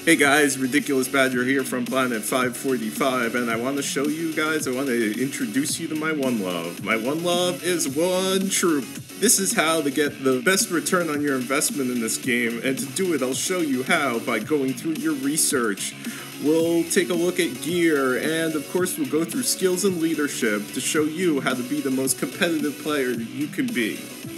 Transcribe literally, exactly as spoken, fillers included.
Hey guys, Ridiculous Badger here from Planet five forty-five, and I want to show you guys, I want to introduce you to my one love. My one love is one troop. This is how to get the best return on your investment in this game, and to do it, I'll show you how by going through your research. We'll take a look at gear, and of course we'll go through skills and leadership to show you how to be the most competitive player you can be.